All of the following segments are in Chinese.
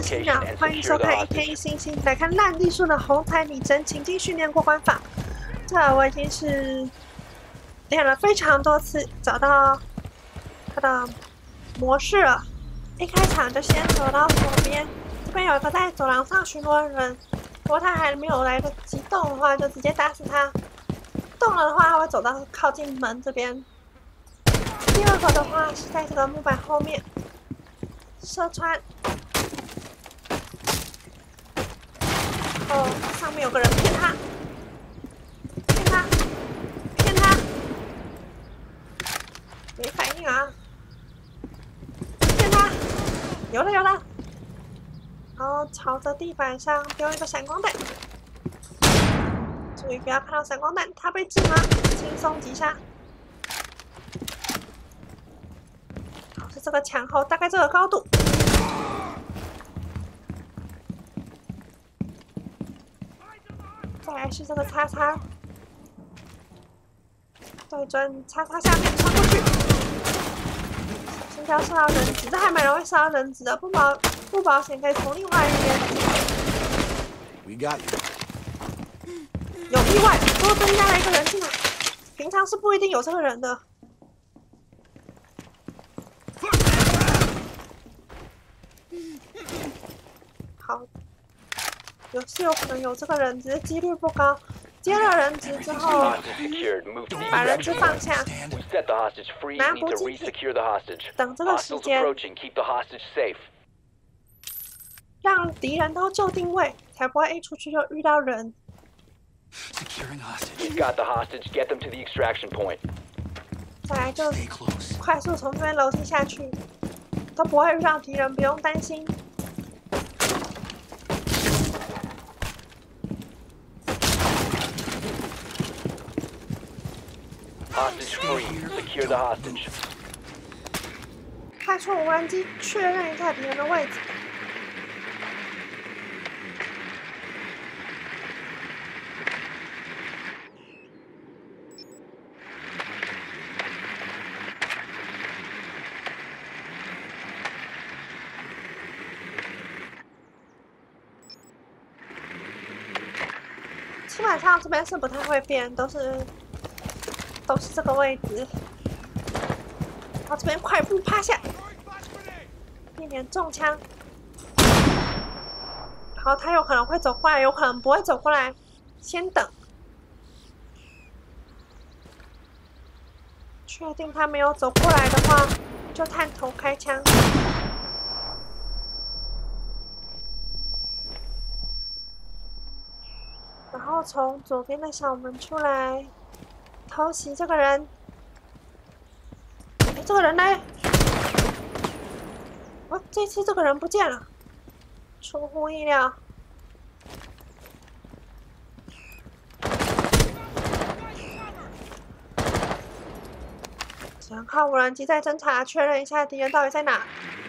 是新鸟，欢迎收看一天一星星，来看烂地树的红彩拟真情境训练过关法。这我已经是练了非常多次，找到它的模式了。一开场就先走到左边，这边有一个在走廊上巡逻的人，如果他还没有来得及动的话，就直接打死他。动了的话，他会走到靠近门这边。第二个的话是在这个木板后面射穿。 哦，上面有个人骗他，骗他，骗他，没反应啊！骗他，有了有了，然后朝着地板上丢一个闪光弹，注意不要看到闪光弹，他被制吗？轻松击杀。好，是这个墙后，大概这个高度。 再来是这个叉叉，对准叉叉下面穿过去，小心不要射到人质，这还蛮容易射到人质的，不保险可以从另外一边。有意外，多增加了一个人进来，平常是不一定有这个人的。好。 有可能有这个人，只是几率不高。接了人质之后，把人质放下，拿补给品，等这个时间，让敌人都就定位，才不会一出去就遇到人。再来就快速从这边楼梯下去，都不会遇到敌人，不用担心。 Hostage free. Secure the hostage. 开出无人机，确认一下敌人的位置。基本上这边是不太会变，都是这个位置，然后这边快步趴下，避免中枪。然后他有可能会走过来，有可能不会走过来，先等，确定他没有走过来的话，就探头开枪。然后从左边的小门出来。 偷袭这个人，哎，这个人呢？哦，这次这个人不见了，出乎意料。只能靠无人机再侦查，确认一下敌人到底在哪。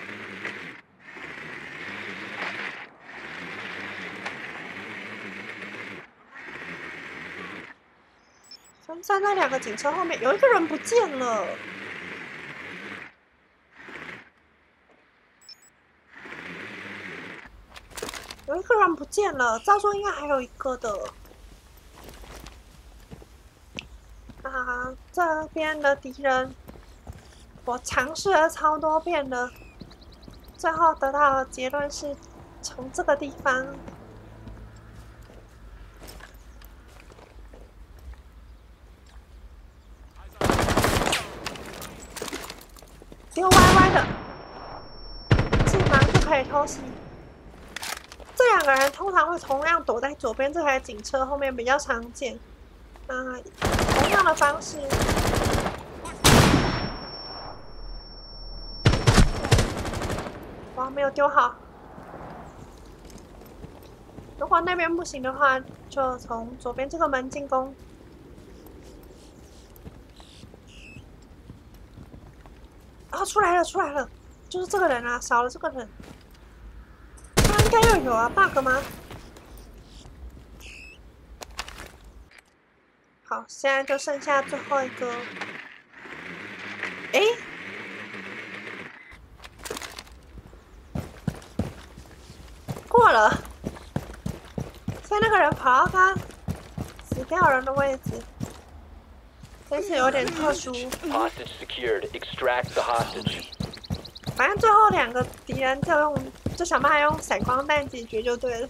分散在2个警车后面，有一个人不见了。有一个人不见了，照说应该还有一个的。啊，这边的敌人，我尝试了超多遍了，最后得到的结论是从这个地方。 丢歪歪的，进盲就可以偷袭。这2个人通常会同样躲在左边这台警车后面，比较常见。同样的方式，哇，没有丢好。如果那边不行的话，就从左边这个门进攻。 啊，出来了，出来了，就是这个人啊，少了这个人，他应该要有啊 ，bug 吗？好，现在就剩下最后一个，诶， 过了，所以那个人跑到他死掉人的位置，这次有点特殊。 Hostage secured. Extract the hostage. 反正最后2个敌人就想办法用闪光弹解决就对了，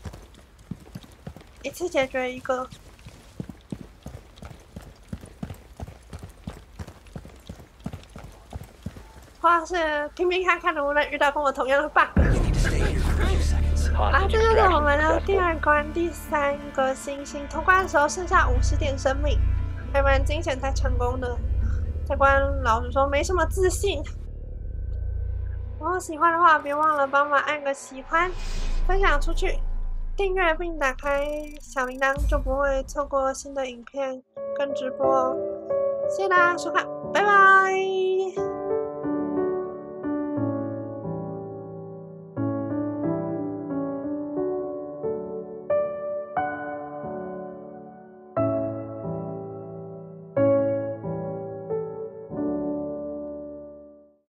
一次解决1个。或者是拼拼看能不能遇到跟我同样的 bug。这就是我们的第2关第3个星星。通关的时候剩下50点生命，还蛮惊险才成功的。这关老实说没什么自信。如果喜欢的话，别忘了帮忙按个喜欢，分享出去，订阅并打开小铃铛，就不会错过新的影片跟直播哦。谢谢大家收看，拜拜。